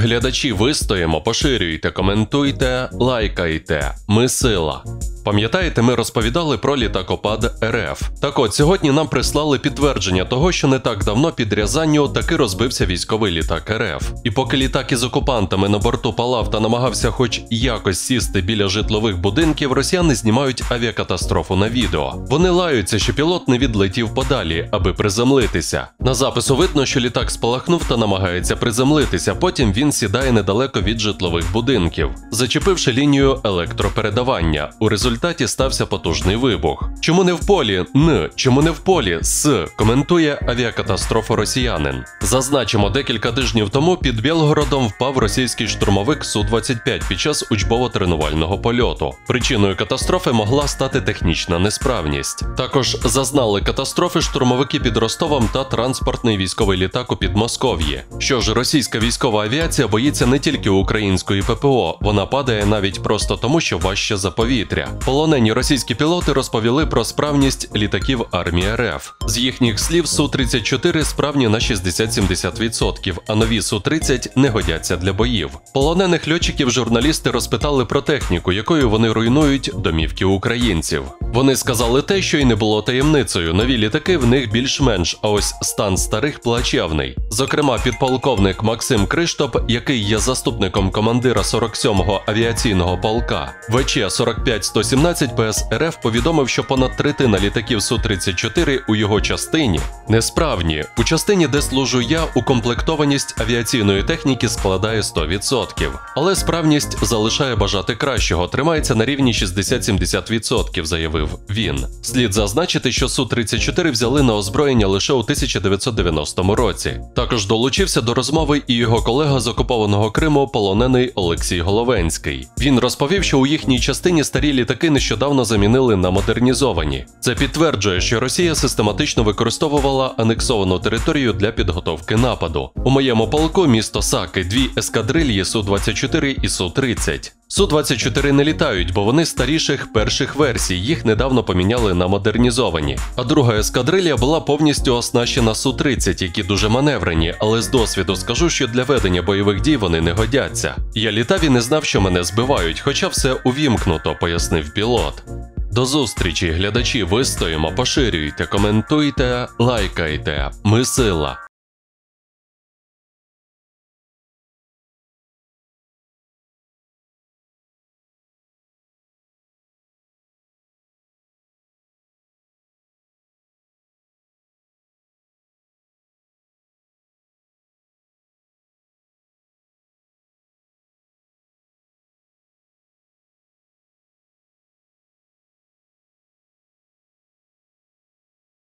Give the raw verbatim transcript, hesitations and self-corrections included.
Глядачі, вистоїмо, поширюйте, коментуйте, лайкайте. Ми сила. Пам'ятаєте, ми розповідали про літакопад РФ. Так от, сьогодні нам прислали підтвердження того, що не так давно під Рязанню таки розбився військовий літак РФ. І поки літак із окупантами на борту палав та намагався хоч якось сісти біля житлових будинків, росіяни знімають авіакатастрофу на відео. Вони лаються, що пілот не відлетів подалі, аби приземлитися. На запису видно, що літак спалахнув та намагається приземлитися, потім він сідає недалеко від житлових будинків, зачепивши лінію електропередавання. У результаті В результаті стався потужний вибух. Чому не в полі? Н. Чому не в полі? С. Коментує авіакатастрофу росіянин. Зазначимо, декілька тижнів тому під Білгородом впав російський штурмовик Су двадцять п'ять під час учбово-тренувального польоту. Причиною катастрофи могла стати технічна несправність. Також зазнали катастрофи штурмовики під Ростовом та транспортний військовий літак у Підмосков'ї. Що ж, російська військова авіація боїться не тільки української ППО, вона падає навіть просто тому, що важче за повітря. Полонені російські пілоти розповіли про справність літаків армії РФ. З їхніх слів, Су тридцять чотири справні на шістдесят-сімдесят відсотків, а нові Су тридцять не годяться для боїв. Полонених льотчиків журналісти розпитали про техніку, якою вони руйнують домівки українців. Вони сказали те, що й не було таємницею. Нові літаки в них більш-менш, а ось стан старих плачевний. Зокрема, підполковник Максим Криштоп, який є заступником командира сорок сьомого авіаційного полка, В Ч сорок п'ять сто сімнадцять П С РФ повідомив, що понад третина літаків Су тридцять чотири у його частині несправні. У частині, де служу я, укомплектованість авіаційної техніки складає сто відсотків. Але справність залишає бажати кращого, тримається на рівні шістдесят-сімдесят відсотків, заявив він. Слід зазначити, що Су тридцять чотири взяли на озброєння лише у тисяча дев'ятсот дев'яностому році. Також долучився до розмови і його колега з окупованого Криму, полонений Олексій Головенський. Він розповів, що у їхній частині старі літаки нещодавно замінили на модернізовані. Це підтверджує, що Росія систематично використовувала анексовану територію для підготовки нападу. У моєму полку місто Саки, дві ескадрильї Су двадцять чотири і Су тридцять. Су двадцять чотири не літають, бо вони старіших перших версій, їх недавно поміняли на модернізовані. А друга ескадрилья була повністю оснащена Су тридцять, які дуже маневрені, але з досвіду скажу, що для ведення бойових дій вони не годяться. Я літав і не знав, що мене збивають, хоча все увімкнуто, пояснив пілот. До зустрічі, глядачі, вистоїмо, поширюйте, коментуйте, лайкайте. Ми сила.